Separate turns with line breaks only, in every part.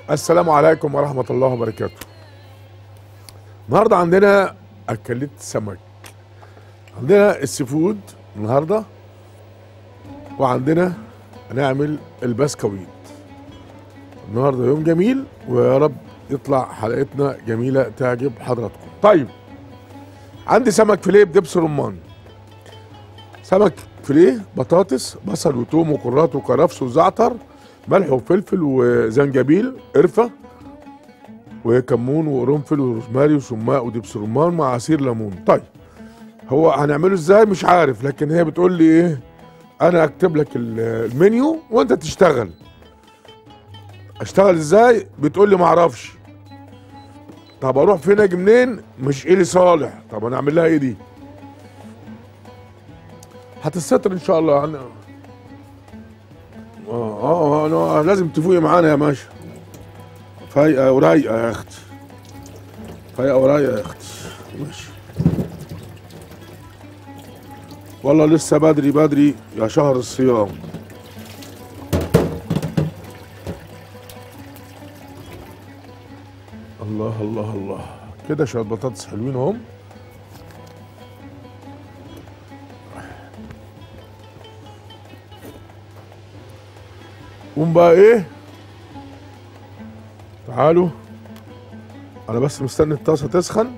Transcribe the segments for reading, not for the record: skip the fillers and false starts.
السلام عليكم ورحمة الله وبركاته. النهارده عندنا أكلات سمك. عندنا السي فود النهارده، وعندنا هنعمل البسكويت. النهارده يوم جميل، ويا رب يطلع حلقتنا جميلة تعجب حضراتكم. طيب، عندي سمك فيليه بدبس رمان، سمك فيليه، بطاطس، بصل وتوم وكرات وكرفس وزعتر، ملح وفلفل وزنجبيل، قرفة وكمون وقرنفل وروزماري وسماق ودبس رمان مع عصير ليمون. طيب، هو هنعمله ازاي مش عارف، لكن هي بتقول لي ايه، انا اكتب لك المنيو وانت تشتغل. اشتغل ازاي؟ بتقول لي ما اعرفش. طب اروح فين اجي منين؟ مش الي صالح. طب انا اعمل لها ايه دي؟ هتستر ان شاء الله. انا انا لازم تفوقي معانا يا باشا. فايقه ورايقه يا اختي، فايقه ورايقه يا اختي. ماشي، والله لسه بدري بدري يا شهر الصيام. الله الله الله، كده شويه بطاطس حلوين اهم. قوم بقى ايه، تعالوا، انا بس مستني الطاسه تسخن.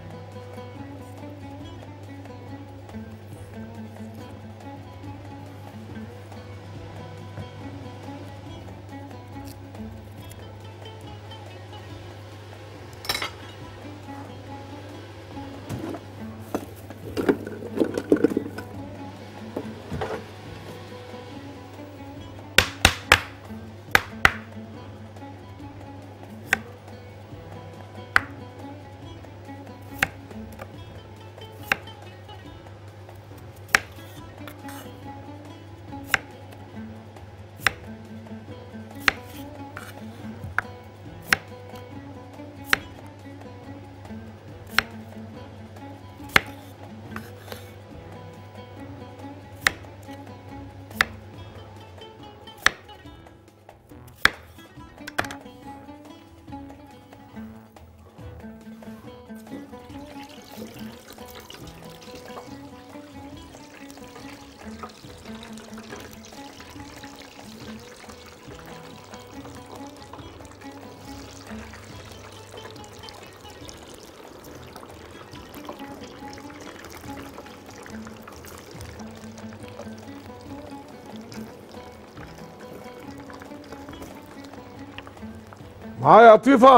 معايا يا لطيفه؟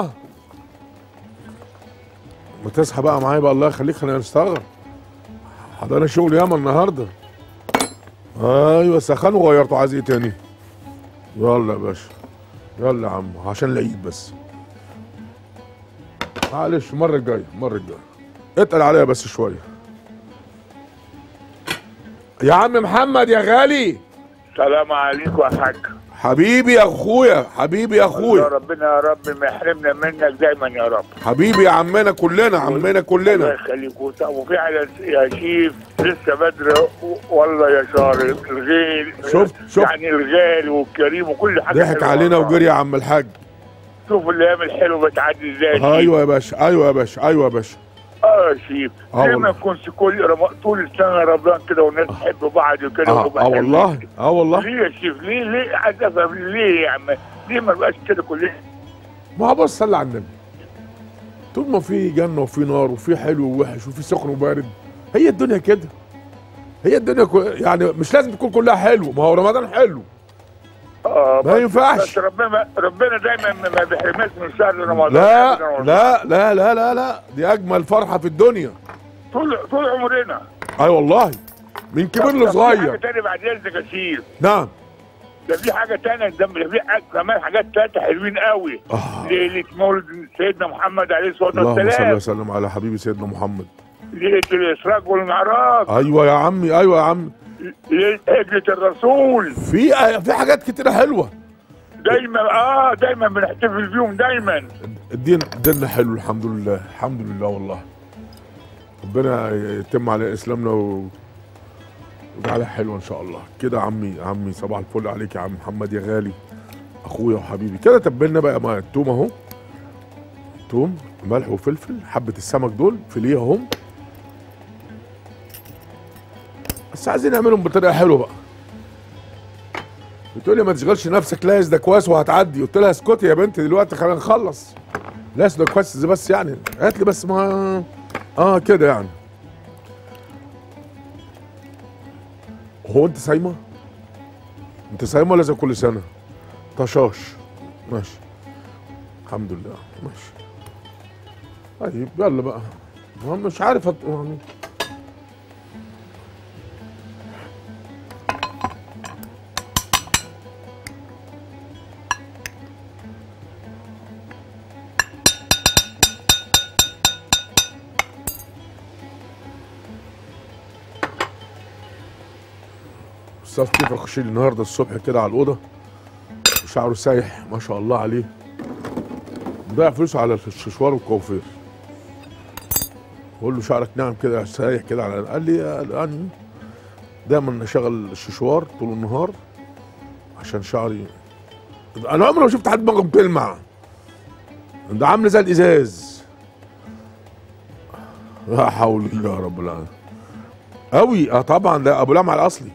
ما تصحى بقى معايا بقى، الله يخليك، خلينا نشتغل. حضرنا شغل ياما النهارده. ايوه، سخن وغيرته، عايز ايه تاني؟ يلا يا باشا، يلا يا عم، عشان العيد بس. معلش، المره الجايه، المره الجايه اتقل عليا بس شويه. يا عم محمد يا غالي.
السلام عليكم يا حاج.
حبيبي يا اخويا، حبيبي يا اخويا.
يا ربنا يا رب ما يحرمنا منك دايما يا رب.
حبيبي يا عمنا كلنا، عمنا كلنا.
الله يخليك. وفعلا يا شيف لسه بدري والله يا شهر الغير.
شفت
يعني الغالي والكريم وكل حاجه
ضحك علينا وجري يا عم الحاج.
شوف الايام الحلوه بتعدي ازاي.
ايوه يا باشا، ايوه يا باشا، ايوه يا باشا.
يا شيف، ليه ما يكونش كل طول السنه رمضان كده والناس تحب بعض وكده؟
والله والله.
ليه يا شيف؟ ليه عايز افهم ليه يا عم؟ ليه ما بقاش كده كلنا؟
ما هو بص، صلي على النبي. طول ما في جنه وفي نار وفي حلو ووحش وفي سخن وبارد، هي الدنيا كده. هي الدنيا يعني مش لازم تكون كلها حلو، ما هو رمضان حلو. ما ينفعش.
بس ربنا دايما ما بيحرمناش من شهر رمضان.
لا لا لا لا لا لا، دي اجمل فرحه في الدنيا
طول عمرنا.
اي والله، من كبير لصغير.
في حاجه تانية بعد اذنك يا شيف.
نعم.
ده في حاجه تانية، ده في كمان حاجات ثلاثه حلوين قوي. ليله مولد سيدنا محمد عليه الصلاه والسلام.
اللهم صل وسلم على حبيبي سيدنا محمد.
ليله الاسراء والمعراج.
ايوه يا عمي، ايوه يا عم.
ليله هجره الرسول.
في حاجات كتيره حلوه
دايما بنحتفل بيهم دايما.
ديننا حلو، الحمد لله، الحمد لله والله. ربنا يتم على اسلامنا وجعلها حلوه ان شاء الله كده. عمي صباح الفل عليك يا عم محمد يا غالي. اخويا وحبيبي كده. تبلنا بقى مع التوم اهو، توم ملح وفلفل، حبه السمك دول فيليه اهم، بس عايزين نعملهم بطريقه حلوه بقى. بتقولي ما تشغلش نفسك، لا ده كويس وهتعدي. قلت لها اسكتي يا بنتي دلوقتي خلينا نخلص. لا ده كويس بس يعني قالت لي بس ما كده يعني. هو انت صايمه؟ انت صايمه ولا زي كل سنه؟ طشاش ماشي الحمد لله ماشي. طيب يلا بقى، مش عارف يعني استاذ كيف خش لي النهارده الصبح كده على الاوضه وشعره سايح ما شاء الله عليه، ضيع فلوسه على الششوار والكوافير. بقول له شعرك ناعم كده سايح كده على، قال لي يعني دايما اشغل الششوار طول النهار عشان شعري. انا عمري ما شفت حد دماغه بتلمع، ده عامل زي الازاز. لا حول الله يا رب العالمين قوي. طبعا ده ابو لمع الاصلي.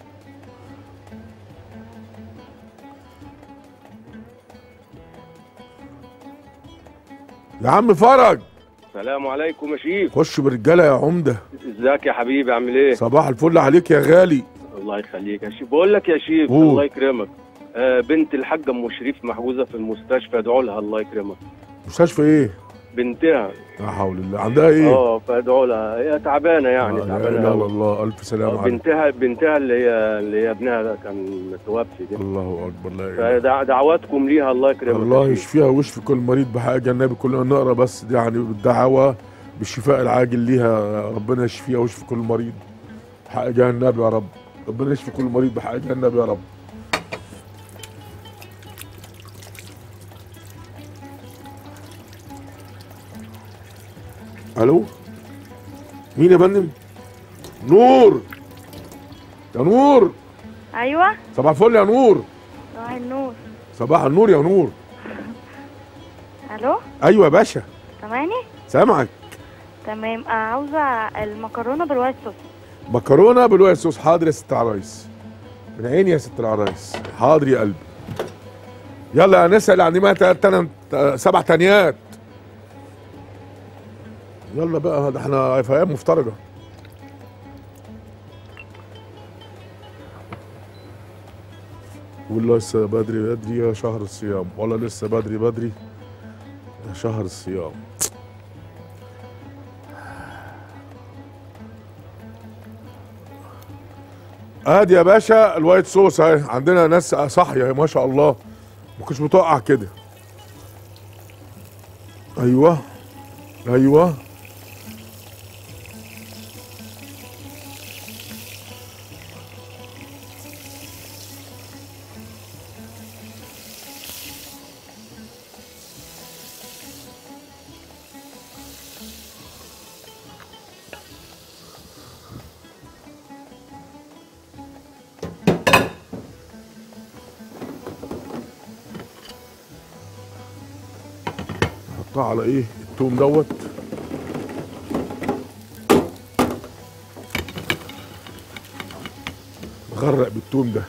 يا عم فرج،
السلام عليكم يا شيف.
خش برجاله يا عمده.
ازيك يا حبيبي، عامل ايه؟
صباح الفل عليك يا غالي.
الله يخليك يا شيف. بقول لك يا شيف الله يكرمك، بنت الحاجه ام شريف محجوزه في المستشفى، ادعوا لها الله يكرمك.
مستشفى ايه؟
بنتها.
لا حول الله، عندها ايه؟
فادعوا لها، هي تعبانه يعني تعبانه.
لا الله الف سلامه عليها.
بنتها اللي هي ابنها ده كان متوفي ده.
الله اكبر. لا
فدعواتكم ليها الله يكرمك.
الله يشفيها ويشفي كل مريض بحاجه النبي، كلنا نقرا بس دي يعني بالدعوه بالشفاء العاجل ليها، ربنا يشفيها ويشفي كل مريض بحاجه النبي يا رب. ربنا يشفي كل مريض بحاجه النبي يا رب. الو مين يا فندم؟ نور. يا نور.
ايوه
صباح الفل يا نور.
صباح النور.
صباح النور يا نور.
الو
ايوه يا باشا.
سامعني؟
سامعك
تمام. عاوزه المكرونه بالوايت صوص.
مكرونه بالوايت صوص. حاضر يا ست العرايس، من عيني يا ست العرايس، حاضر يا قلبي. يلا نسال عن ما 7 تانيات. يلا بقى ده احنا في ايام مفترجه. والله لسه بدري بدري يا شهر الصيام، ولا لسه بدري بدري يا شهر الصيام. ادي يا باشا الوايت صوص اهي، عندنا ناس صاحيه ما شاء الله، ما كنتش بتقع كده. ايوه ايوه نحطها على ايه التوم دوت. نغرق بالتوم ده.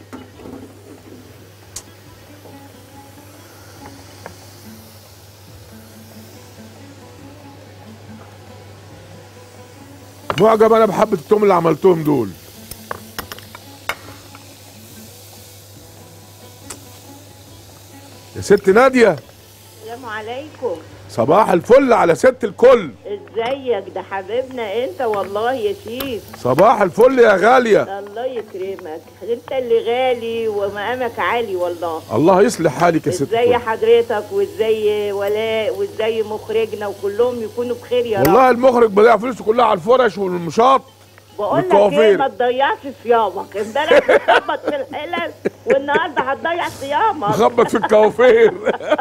معجب انا بحبة التوم اللي عملتهم دول. يا ست نادية.
السلام عليكم.
صباح الفل على ست الكل.
ازيك؟ ده حبيبنا انت والله يا شيف.
صباح الفل يا غالية.
الله يكرمك، انت اللي غالي ومقامك عالي والله.
الله يصلح حالك يا ست الكل.
ازاي حضرتك وازاي ولاء وازاي مخرجنا وكلهم يكونوا بخير يا رب.
والله المخرج بيضيع فلوسه كلها على الفرش والمشاط.
بقول لك ايه، ما تضيعش صيامك. امبارح بتخبط في الحلل والنهارده هتضيع صيامك.
بخبط في الكوافير.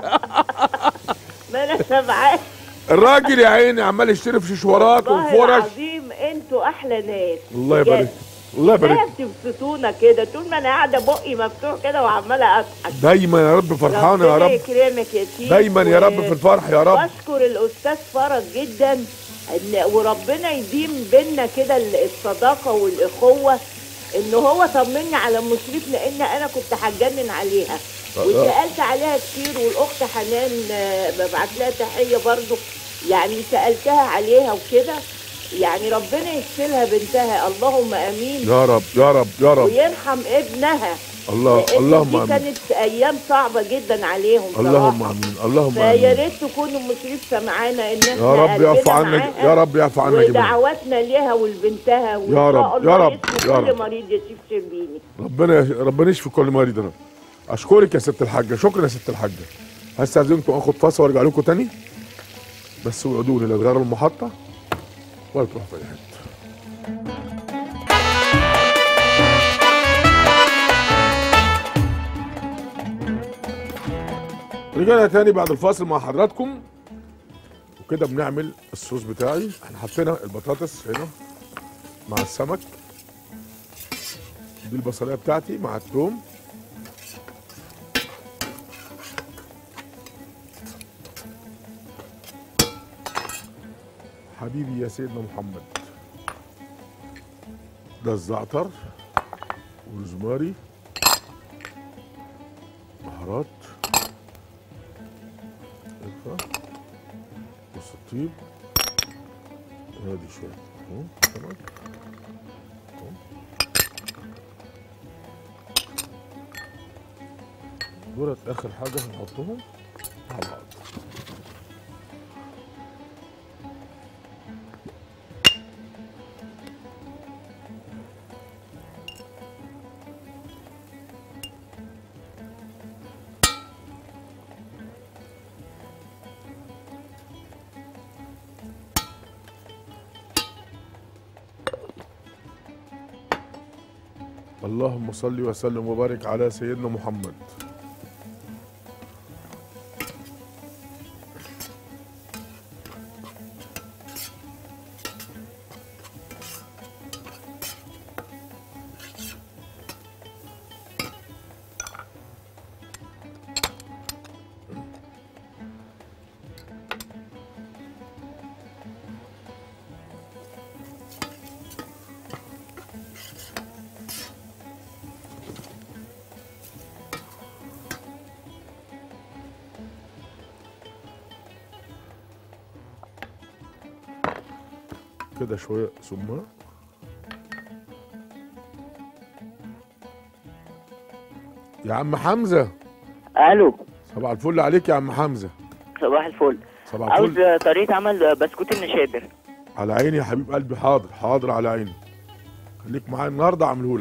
ما انا سامعاك.
الراجل يا عيني عمال يشتري في ششورات وفرش.
والله العظيم انتوا احلى ناس.
الله يبارك. الله يبارك
ليه بتبسطونا كده طول ما انا قاعده بقي مفتوح كده وعماله اضحك؟
دايما يا رب فرحانه يا
ربنا
رب.
يكرمك يا شيخ.
دايما يا رب في الفرح يا رب.
بشكر الاستاذ فرج جدا وربنا يديم بينا كده الصداقه والاخوه، ان هو طمني على مشرف لان انا كنت هتجنن عليها وسالت عليها كتير، والاخت حنان ببعت لها تحيه برضو، يعني سالتها عليها وكده، يعني ربنا يشفيلها بنتها اللهم امين
يا رب يا رب يا رب،
ويرحم ابنها.
اللهم
دي
امين.
كانت ايام صعبه جدا عليهم صراحه.
اللهم امين اللهم
فيا
امين.
ريت تكونوا مشرف سمعانا ان احنا
يا رب يعفو عنك يا رب يعفو عنك جميعا.
ودعواتنا ليها ولبنتها وان
يا رب
شاء الله
يا رب
يشفي
يا
كل
رب.
مريض يا شيخ شربيني.
ربنا يشفي كل مريض يا رب. اشكرك يا ست الحاجه، شكرا يا ست الحاجه. هستاذنكم اخد فاصل وارجع لكم تاني، بس وعدوني لا تغيروا المحطه ولا تروحوا في اي حته. رجعنا تاني بعد الفاصل مع حضراتكم، وكده بنعمل الصوص بتاعي. احنا حطينا البطاطس هنا مع السمك، دي البصليه بتاعتي مع الثوم، حبيبي يا سيدنا محمد، ده الزعتر والروزماري، بهارات، قرفة، بص الطيب، ادي شوية اهو تمام اهو. دولت اخر حاجة هنحطهم مع بعض. اللهم صل وسلم وبارك على سيدنا محمد. كده شوية سماق، يا عم حمزة.
الو،
صباح الفل عليك يا عم حمزة.
صباح الفل.
صباح الفل.
عاوز طريقة عمل بسكوت النشابر.
على عيني يا حبيب قلبي، حاضر حاضر على عيني، خليك معايا النهارده اعملهولك.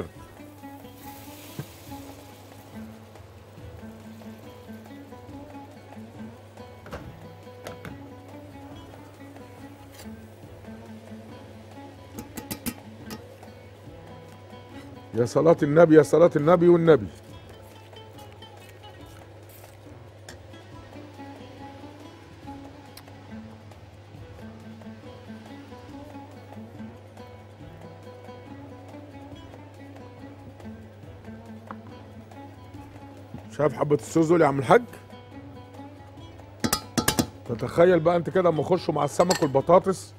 يا صلاة النبي يا صلاة النبي والنبي. شايف حبة الصوص دول يا عم الحاج؟ تتخيل بقى انت كده اما يخشوا مع السمك والبطاطس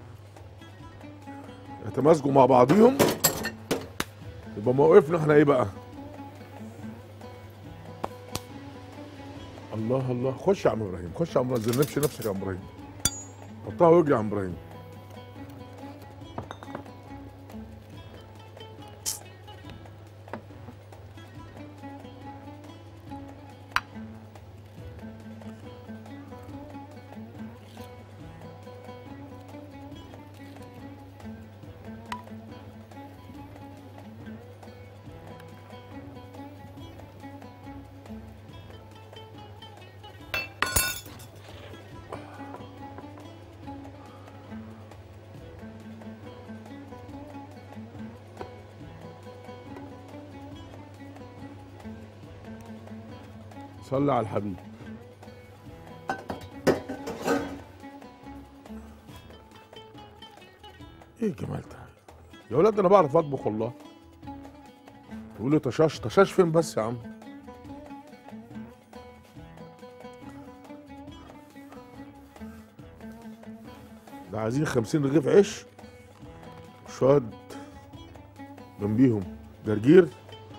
يتمازجوا مع بعضيهم، يبقى موقفنا احنا ايه بقى؟ الله الله. خش يا عم ابراهيم، خش يا عم، ما تذنبش نفسك يا عم ابراهيم، حطها واجري يا عم ابراهيم. صلي على الحبيب. ايه الجمال ده يا ولاد، انا بعرف اطبخ والله. تقول لي طشاش، طشاش فين بس يا عم؟ ده عايزين 50 رغيف عيش وشوية جنبيهم جرجير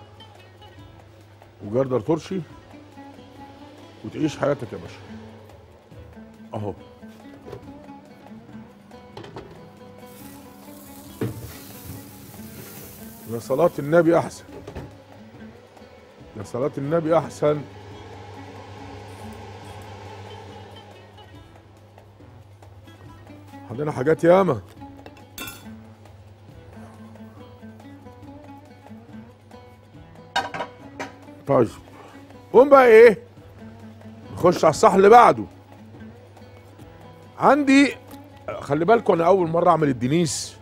وجردل ترشي وتعيش حياتك يا باشا. اهو يا صلاة النبي احسن، يا صلاة النبي احسن. عندنا حاجات ياما. طيب قوم بقى ايه، نخش على الصح اللي بعده. عندي، خلي بالكم انا اول مره اعمل الدنيس،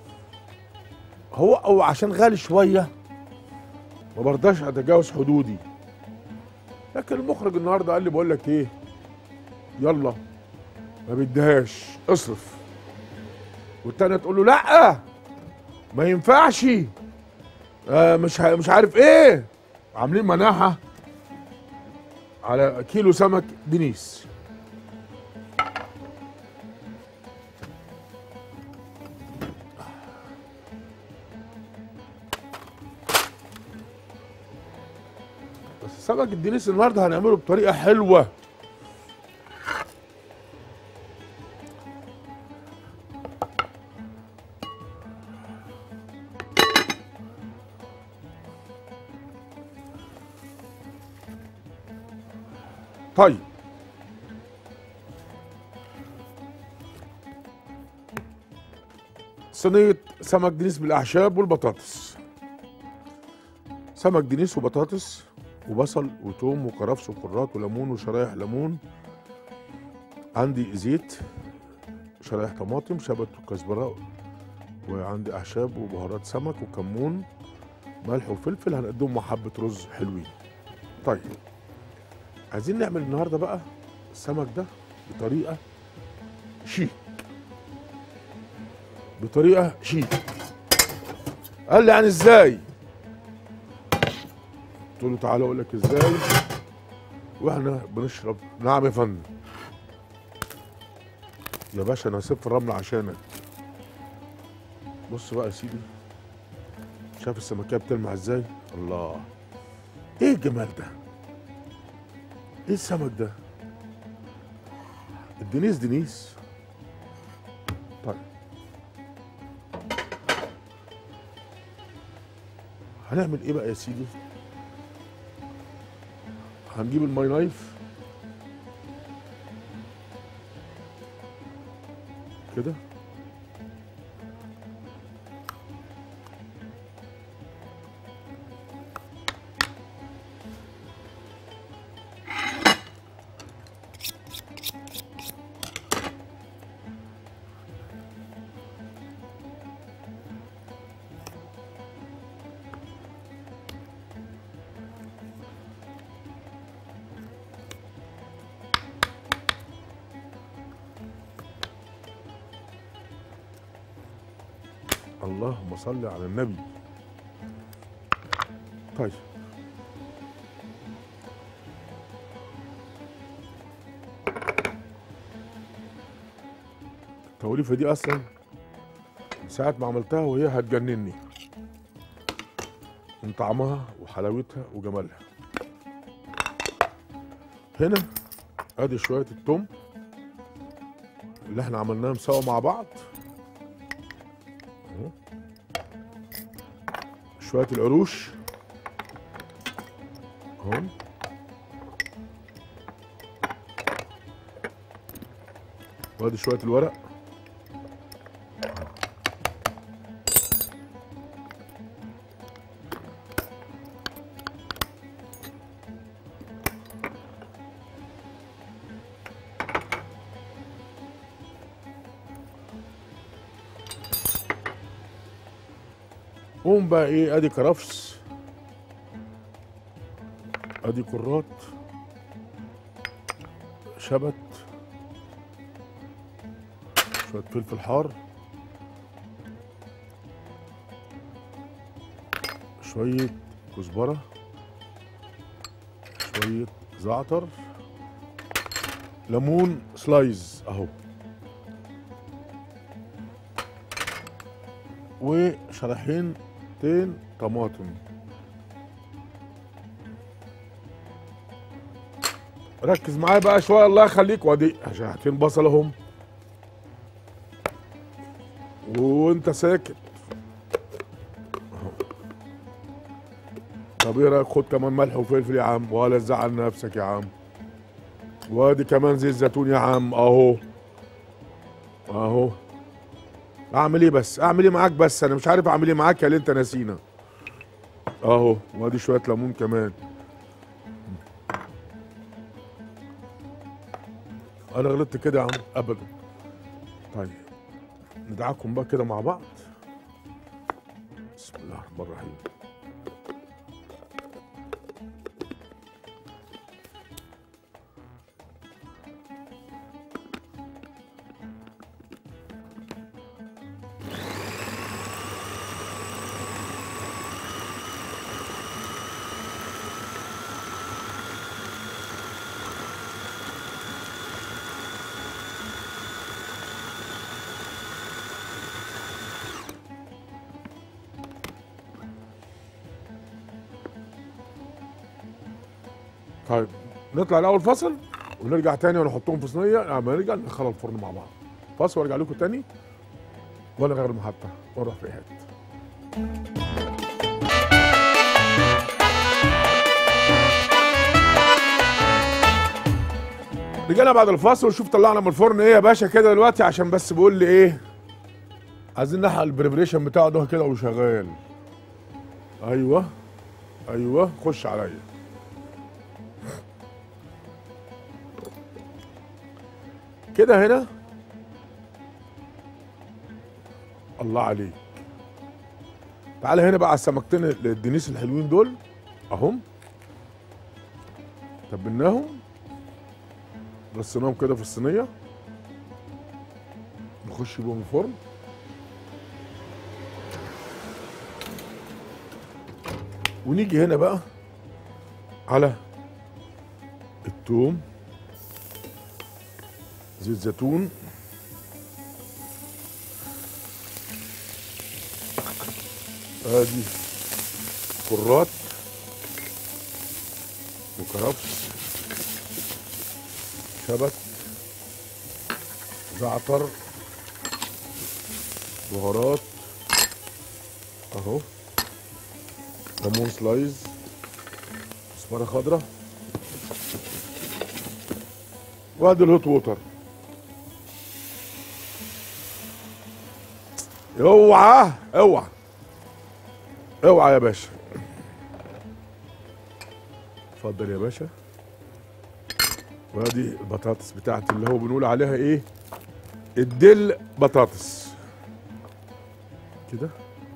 هو عشان غالي شويه ما برضاش اتجاوز حدودي، لكن المخرج النهارده قال لي بقول لك ايه، يلا ما بديهاش اصرف، والتانية تقول له لا ما ينفعش، مش عارف ايه، عاملين مناحة على كيلو سمك دنيس. بس سمك الدنيس النهارده هنعمله بطريقة حلوة. طيب صينية سمك دنيس بالأعشاب والبطاطس. سمك دنيس وبطاطس وبصل وتوم وكرفس وكرات وليمون وشرايح ليمون. عندي زيت، شرايح طماطم، شبت وكزبرة، وعندي أعشاب وبهارات سمك وكمون، ملح وفلفل. هنقدمهم مع حبة رز حلوين. طيب عايزين نعمل النهارده بقى السمك ده بطريقه شيك، بطريقه شيك. قال لي يعني ازاي؟ قلت له تعالى اقول لك ازاي واحنا بنشرب. نعم يا فندم. يا باشا انا هسيب في الرمل عشانك. بص بقى يا سيدي، شايف السمكيه بتلمع ازاي؟ الله، ايه الجمال ده؟ ايه السمك ده؟ الدنيس دنيس. طيب هنعمل ايه بقى يا سيدي؟ هنجيب الماي نايف كده، اللهم صل على النبي. طيب التوليفه دي اصلا من ساعه ما عملتها وهي هتجنني من طعمها وحلاوتها وجمالها. هنا ادي شويه التوم اللي احنا عملناهم سوا مع بعض، شوية القروش هون، وادي شوية الورق، قوم بقى ايه، ادي كرفس، ادي كرات، شبت، شوية فلفل حار، شوية كزبره، شويه زعتر، ليمون سلايز اهو، وشريحين طماطم. ركز معايا بقى شويه الله يخليك، وادي شريحتين بصل اهم، وانت ساكت اهو. طب ايه رايك خد كمان ملح وفلفل يا عم، ولا تزعل نفسك يا عم، وادي كمان زيت زيتون يا عم اهو اهو. اعمل ايه بس، اعمل ايه معاك بس، انا مش عارف اعمل ايه معاك يا اللي انت ناسينا اهو. وادي شويه ليمون كمان. انا غلطت كده يا عم ابدا. طيب ندعكم بقى كده مع بعض. بسم الله الرحمن الرحيم. طيب نطلع الاول فاصل ونرجع تاني ونحطهم في صينيه. لما نرجع ندخلها الفرن مع بعض. فاصل وارجع لكم تاني ولا غير المحطه ونروح في حته. رجعنا بعد الفاصل وشوف طلعنا من الفرن ايه يا باشا كده دلوقتي، عشان بس بيقول لي ايه عايزين نحقق البريبريشن بتاعه ده كده وشغال. ايوه ايوه خش عليا. كده هنا الله عليك. تعالى هنا بقى على السمكتين الدنيس الحلوين دول اهم، تبلناهم رصيناهم كده في الصينيه، نخش بيهم الفرن. ونيجي هنا بقى على الثوم، زيت زيتون، ادي كرات وكرفس، شبت، زعتر، بهارات اهو، ليمون سلايز، كزبره خضراء، وادي الهوت ووتر. اوعى اوعى اوعى يا باشا. اتفضل يا باشا. وادي البطاطس بتاعتي اللي هو بنقول عليها ايه، الدل بطاطس كده.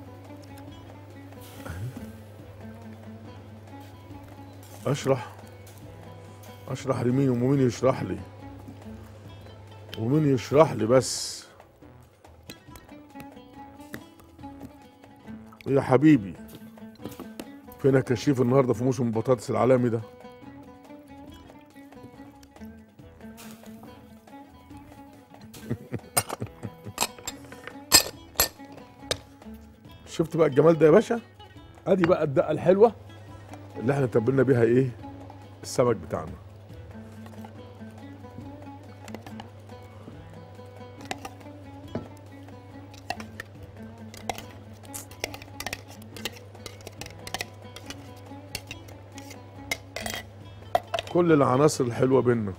اشرح لمين ومين يشرح لي ومين يشرح لي بس يا حبيبي. فينا كشيف النهارده في موسم البطاطس العالمي ده. شفت بقى الجمال ده يا باشا؟ ادي بقى الدقه الحلوه اللي احنا تبلنا بيها ايه السمك بتاعنا. كل العناصر الحلوه بينا،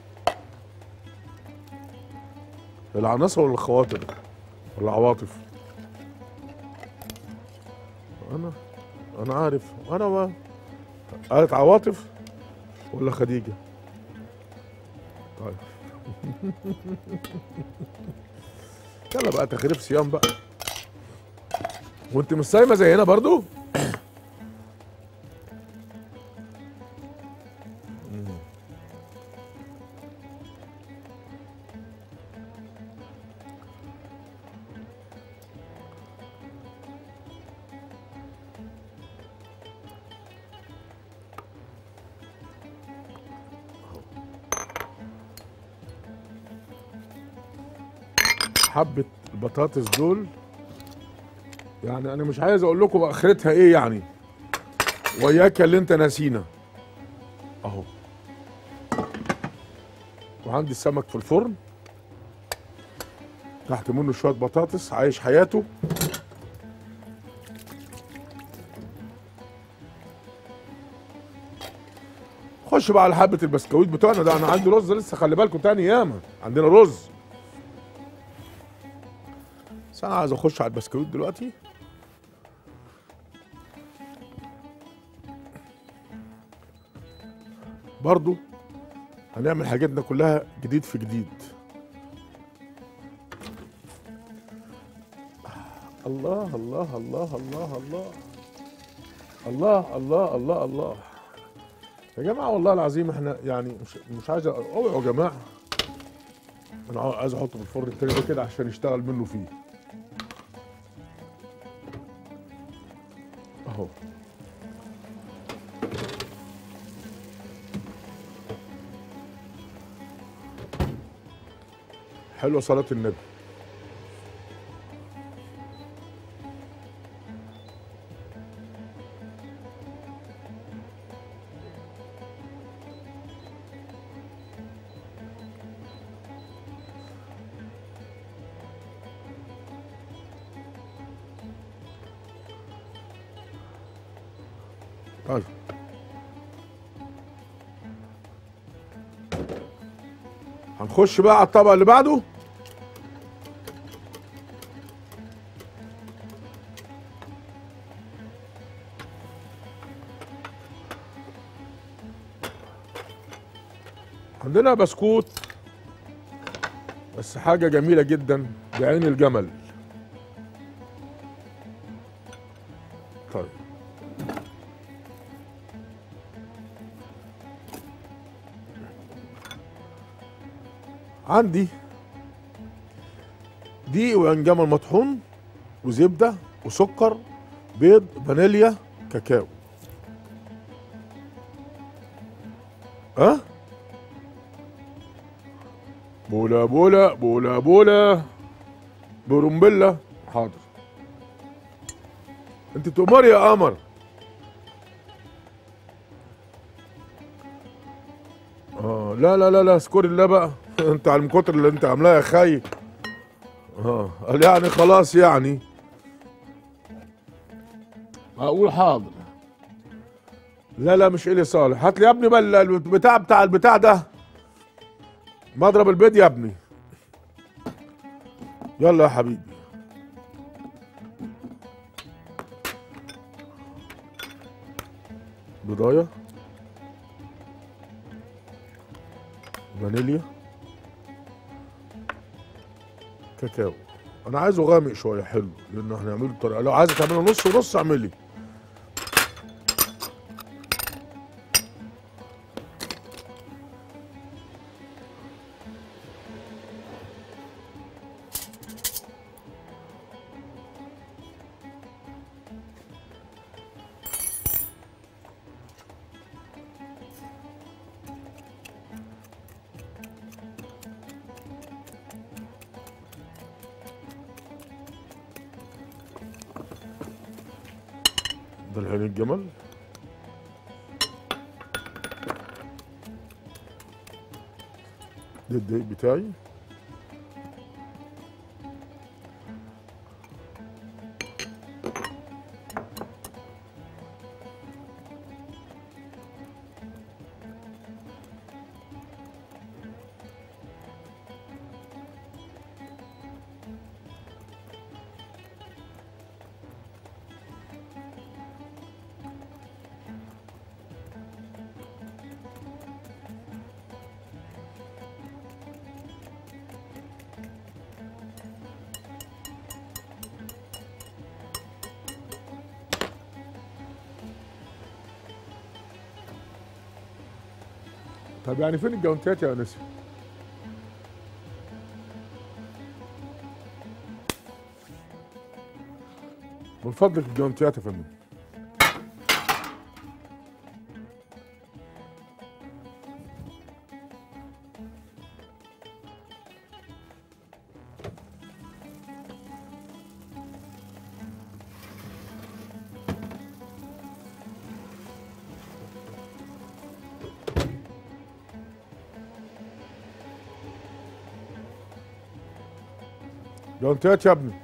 العناصر ولا الخواطر ولا العواطف؟ انا عارف. انا ما قالت عواطف ولا خديجه؟ طيب يلا بقى تخريف صيام بقى. وانت مش صايمه زينا برضو؟ حبه البطاطس دول يعني انا مش عايز اقول لكم اخرتها ايه يعني، وياك اللي انت ناسينا اهو. وعندي السمك في الفرن تحت منه شويه بطاطس عايش حياته. خش بقى على حبه البسكويت بتوعنا ده. انا عندي رز لسه، خلي بالكم تاني ياما عندنا رز. بس انا عايز اخش على البسكويت دلوقتي. برضو هنعمل حاجاتنا كلها جديد في جديد. الله الله الله الله الله الله الله الله الله يا جماعه، والله العظيم احنا يعني مش عايز اوعوا يا جماعه. انا عايز احطه في الفرن التاني ده كده عشان يشتغل منه فيه اهو. حلوه صلاه النبي. طيب هنخش بقى على الطبق اللي بعده. عندنا بسكوت بس حاجة جميلة جدا بعين الجمل. طيب عندي دقيق وعين جمل مطحون وزبدة وسكر بيض فانيليا كاكاو. بولا بولا بولا بولا برومبيلا. حاضر انت تؤمري يا قمر. لا لا لا لا اذكري الله بقى. انت على الكتر اللي انت عاملاه يا خي. قال يعني خلاص يعني اقول حاضر. لا لا مش الي صالح. هات لي يا ابني بقى بتاع البتاع ده، مضرب البيض يا ابني. يلا يا حبيبي. بضايه فانيليا كاكاو. انا عايزه غامق شويه حلو لان احنا هنعمله بطريقه، لو عايزه تعمله نص ونص اعملي. ده العين الجمل. ده الدقيق بتاعي. طب يعني فين الجوانتيات يا انسه؟ من فضلك الجوانتيات يا فندم. جوانتيات يا ابني.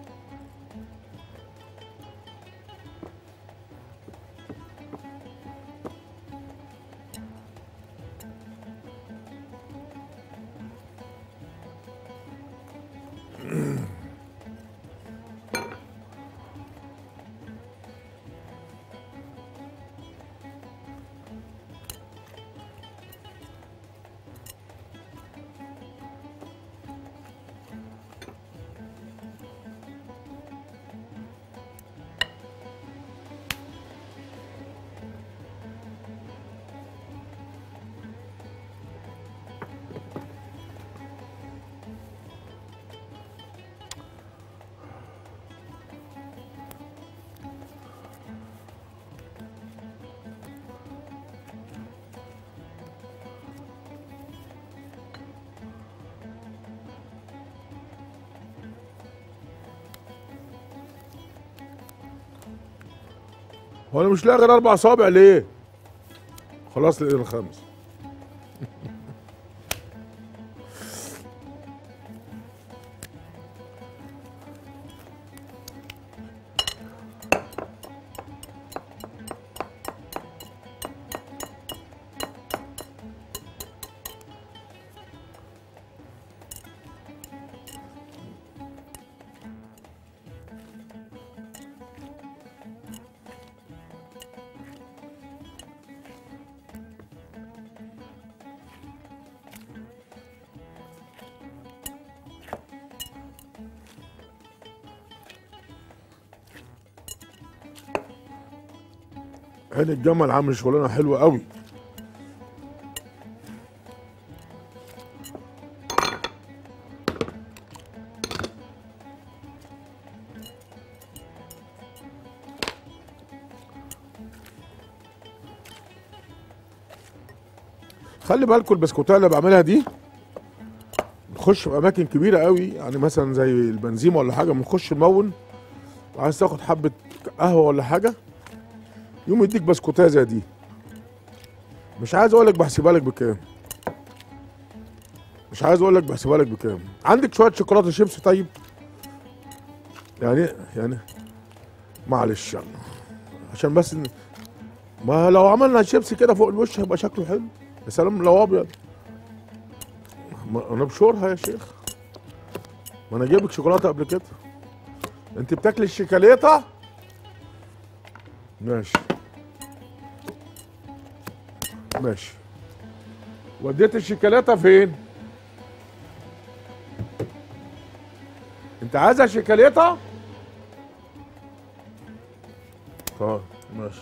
هو انا مش لاقي غير 4 صوابع ليه؟ خلاص لقينا الخامس. عين الجمل عامل شغلانه حلوه قوي. خلي بالكم البسكوتات اللي بعملها دي بتخش في اماكن كبيره قوي، يعني مثلا زي البنزيمه ولا حاجه، بنخش نمون وعايز تاخد حبه قهوه ولا حاجه يوم يديك بسكوتاه زي دي. مش عايز اقول لك بحسبها لك بكام، مش عايز اقول لك بحسبها لك بكام. عندك شويه شوكولاته شيبسي طيب؟ يعني معلش يعني عشان بس ما لو عملنا شيبسي كده فوق الوش هيبقى شكله حلو. يا سلام لو ابيض. انا بشورها يا شيخ، ما انا جايبك شوكولاته قبل كده. انت بتاكلي الشيكاليته؟ ماشي ماشي. وديت الشيكاليته فين؟ انت عايزها شيكاليته؟ طيب ماشي.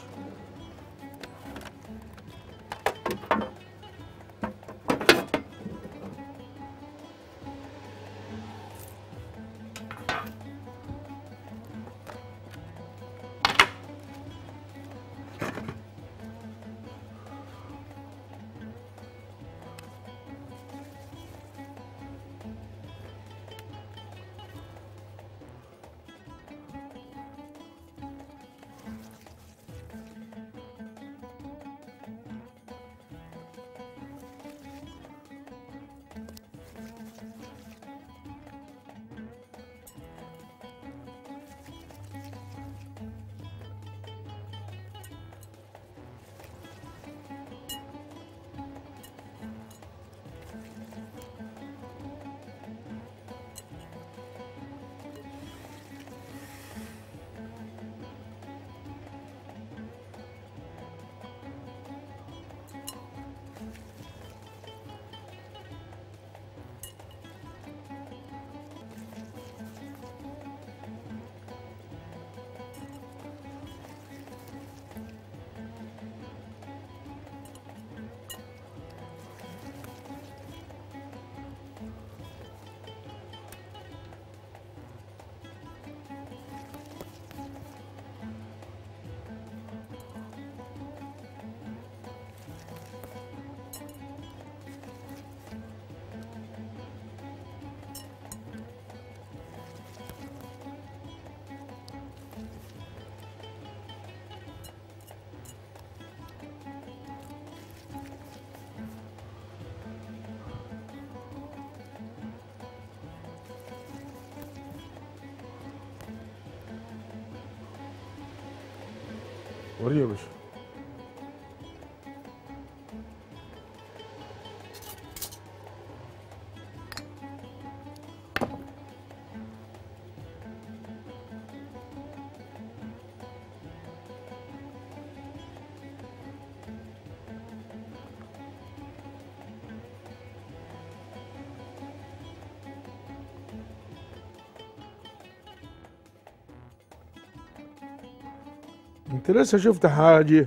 وريه يا باشا. انت لسه شفت حاجة؟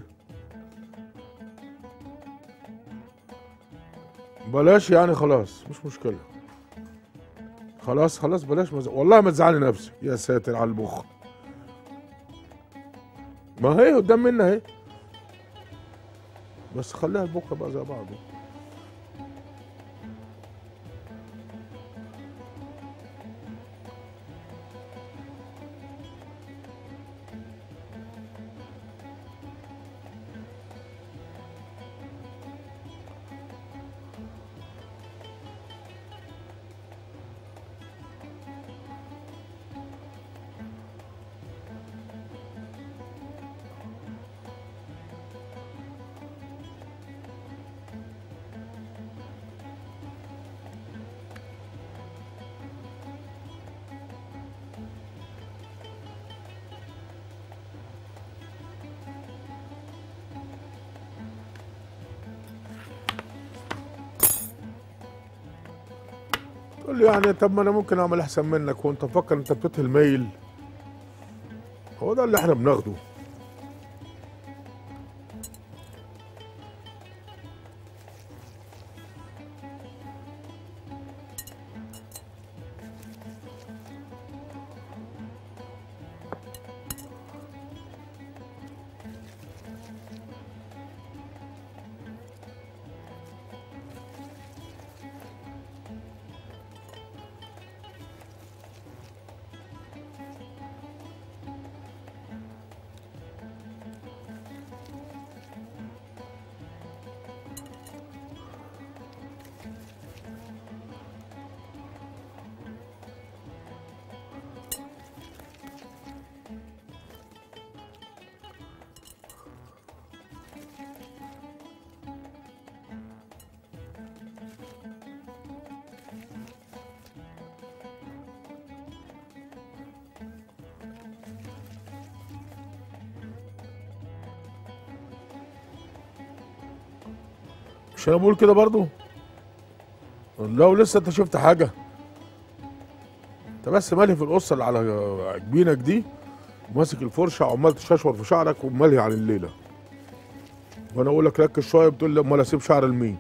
بلاش يعني، خلاص مش مشكلة. خلاص خلاص بلاش والله ما تزعلي نفسك. يا ساتر على البخ. ما هي قدام منا اهي، بس خليها البكره بقى زي بعض. تقول لي يعني طب ما انا ممكن اعمل احسن منك، وانت مفكر انت بتطهي الميل؟ هو ده اللي احنا بناخده. مش انا بقول كده برضو؟ لو لسه انت شفت حاجه؟ انت بس مالي في القصه اللي على جبينك دي، وماسك الفرشه وعمال تششور في شعرك ومالي عن الليله. وانا اقول لك ركز شويه بتقول لي امال اسيب شعر لمين؟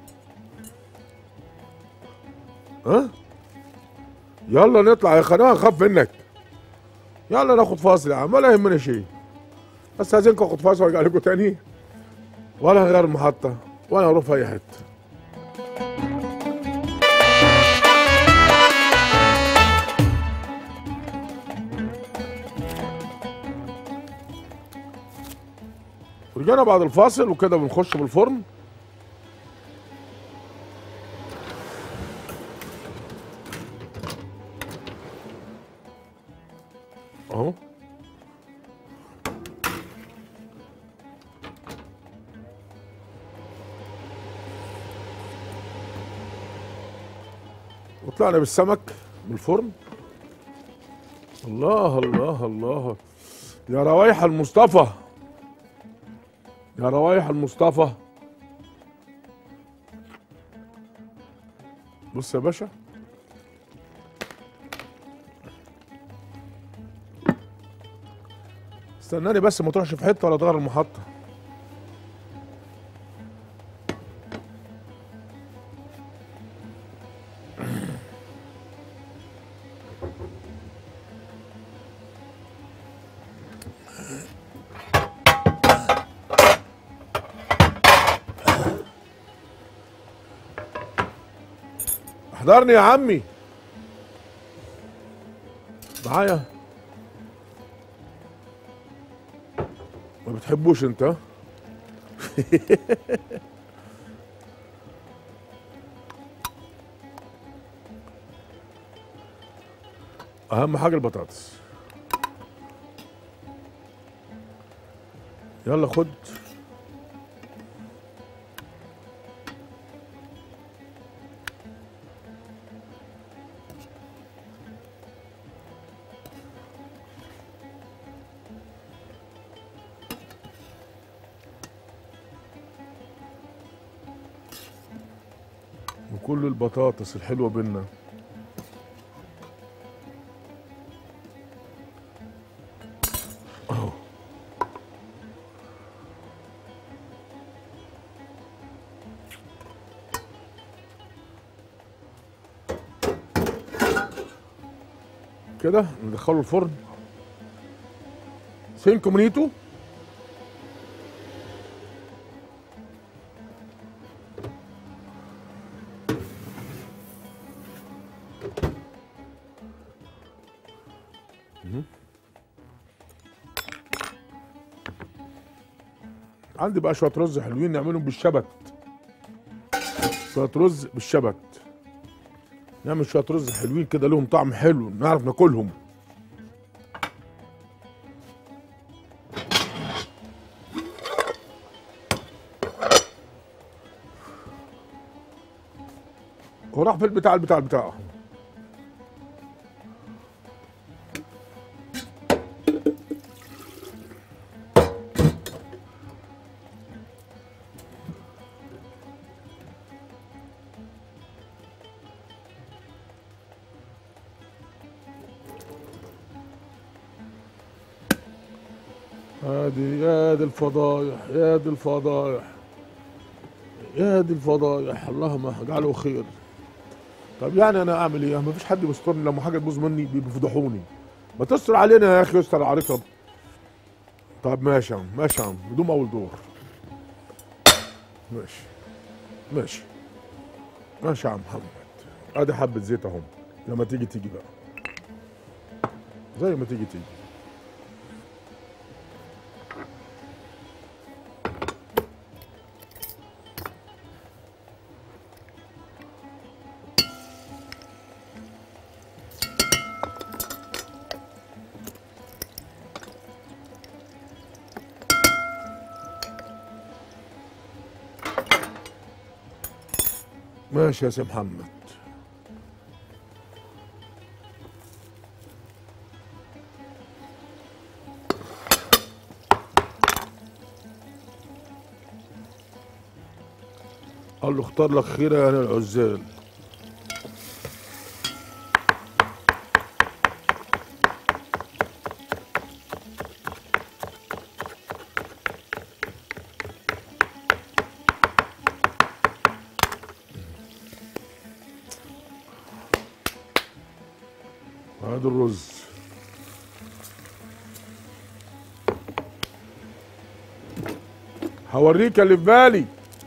ها؟ يلا نطلع يا خناقه، اخاف منك. يلا ناخد فاصل يا عم، ولا يهمنا شيء. بس عايزينكم اخد فاصل وارجع لكم تاني، ولا هغير المحطه ولا اروح في اي حته. ورجعنا بعد الفاصل وكده بنخش بالفرن. اهو وطلعنا بالسمك من الفرن. الله الله الله، يا روايح المصطفى، يا روايح المصطفى. بص يا باشا، استناني بس ما تروحش في حته ولا تغير المحطه. احضرني يا عمي معايا. ما بتحبوش انت ها؟ اهم حاجه البطاطس. يلا خد. وكل البطاطس الحلوة بينا. اهو. كده ندخله الفرن 5 minutos. عندي بقى شويه رز حلوين نعملهم بالشبت. شويه رز بالشبت، نعمل شويه رز حلوين كده لهم طعم حلو نعرف ناكلهم. وراح في البتاع. يا دي الفضايح، يا دي الفضايح، يا دي الفضايح، اللهم اجعله خير. طب يعني انا اعمل ايه؟ ما فيش حد بيسترني، لما حاجه تبوظ مني بيفضحوني. ما تستر علينا يا اخي، استر عليك. طب ماشي يا عم، ماشي يا عم، بدون اول دور. ماشي ماشي ماشي يا عم محمد. ادي حبه زيت اهم، لما تيجي بقى زي ما تيجي. ماشي يا سي محمد. قال له اختار لك خيره يا العزال. هذا الرز هوريك اللي في بالي.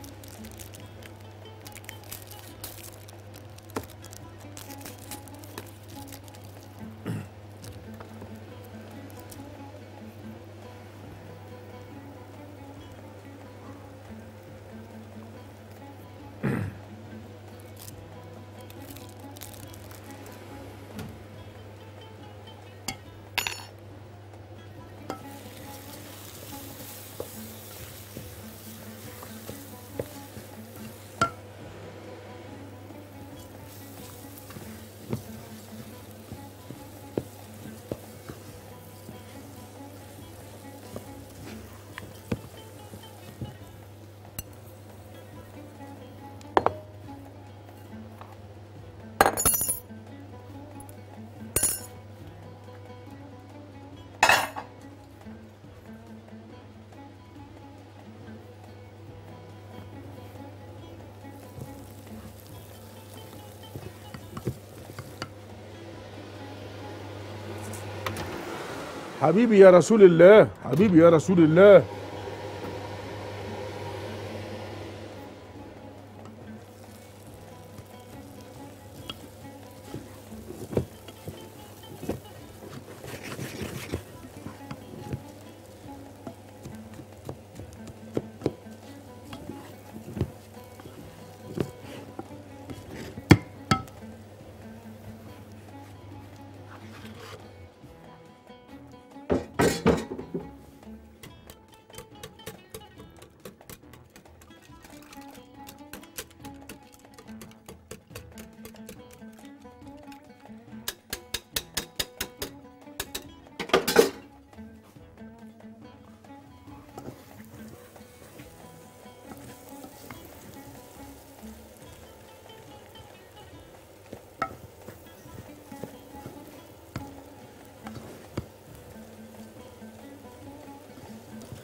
حبيبي يا رسول الله، حبيبي يا رسول الله.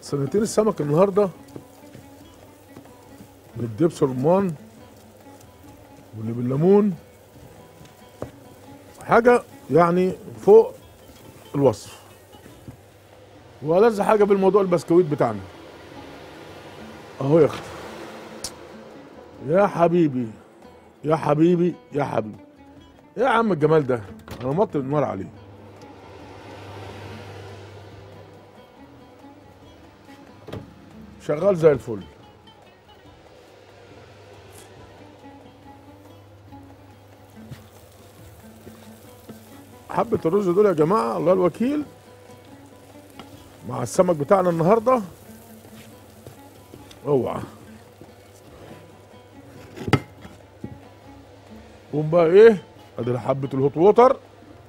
سنتين السمك النهارده من الدبس الرمان واللي بالليمون حاجه يعني فوق الوصف. والذ حاجه بالموضوع البسكويت بتاعنا اهو يا اختي. يا حبيبي يا حبيبي يا حبيبي، يا عم الجمال ده انا مطل النار عليه. شغال زي الفل. حبة الرز دول يا جماعة الله الوكيل مع السمك بتاعنا النهارده اوعى. قوم بقى ايه ادي حبة الهوت ووتر.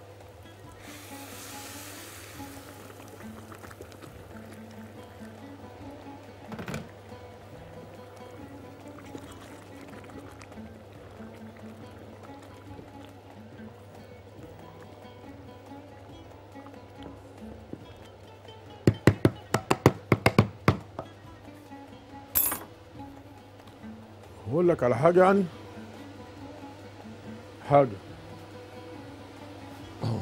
اقول لك على حاجه يعني حاجه اهو.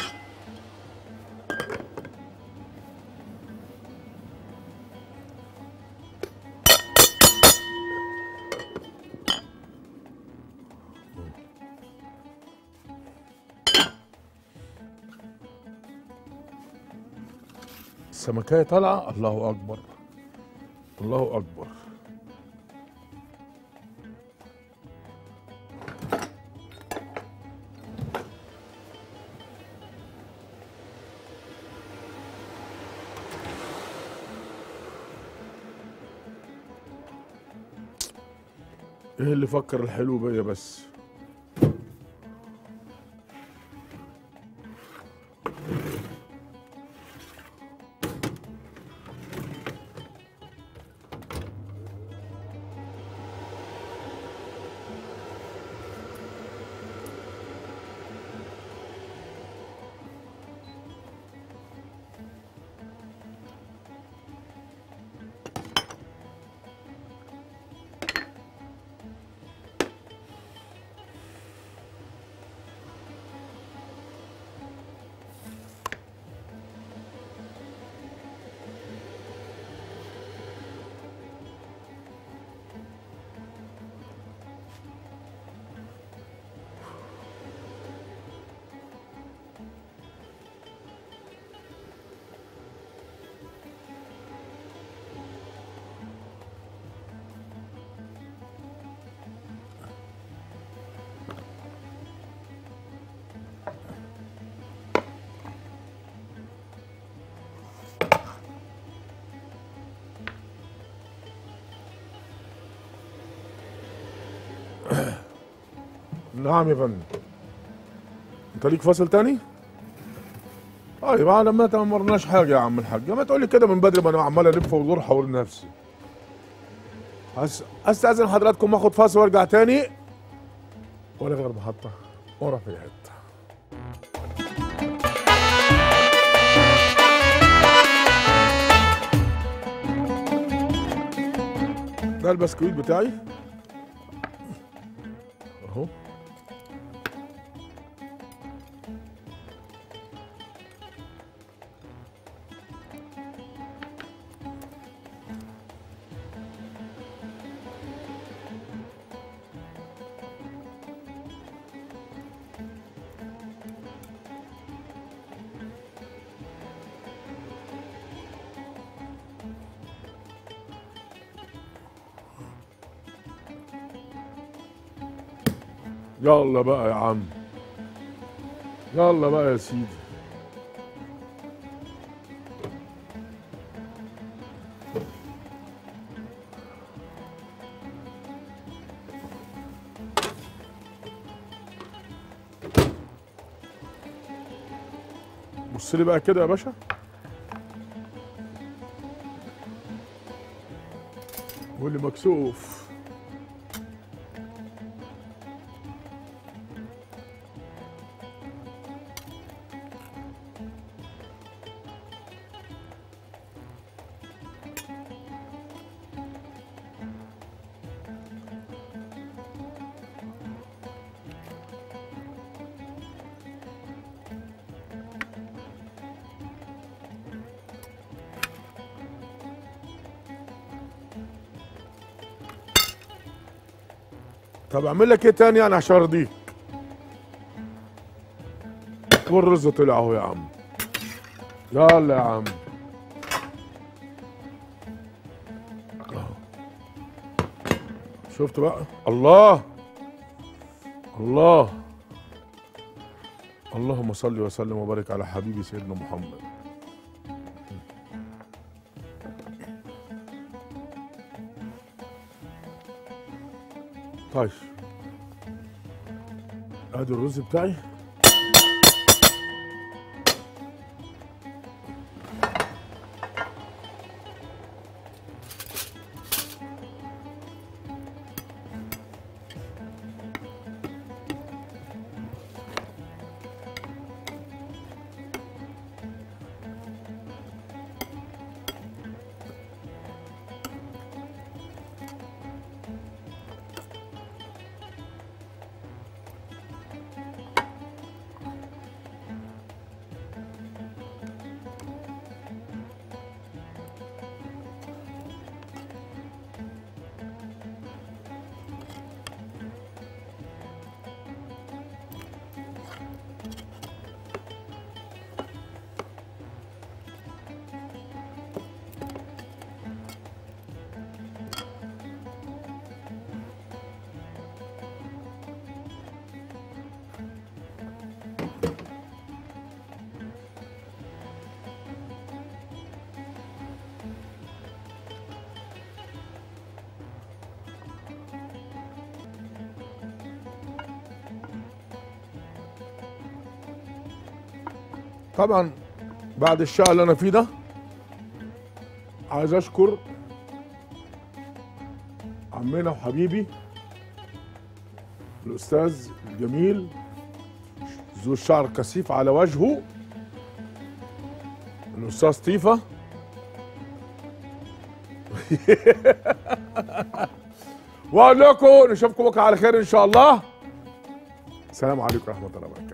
السمكية طالعة الله أكبر الله أكبر. ايه اللي فكر الحلو بيا بس. نعم يا فندم. انت ليك فاصل تاني؟ طيب على ما تمرناش حاجه يا عم الحاج، ما تقولي كده من بدري ما انا عمال الف وادور حول نفسي. استاذن حضراتكم اخد فاصل وارجع تاني ولا غير محطه ورا في حته. ده البسكويت بتاعي اهو. يلا بقى يا عم، يلا بقى يا سيدي. بص لي بقى كده يا باشا. واللي مكسوف طب اعمل لك ايه تاني يعني عشان ارضيك؟ والرز طلع اهو يا عم. يلا يا عم. شفت بقى؟ الله الله. اللهم صل وسلم وبارك على حبيبي سيدنا محمد. طيب ادي الرز بتاعي. طبعا بعد الشقة اللي انا فيه ده عايز اشكر عمنا وحبيبي الاستاذ الجميل ذو الشعر الكثيف على وجهه الاستاذ طيفة. واقول لكم نشوفكم بكره على خير ان شاء الله. السلام عليكم ورحمة الله وبركاته.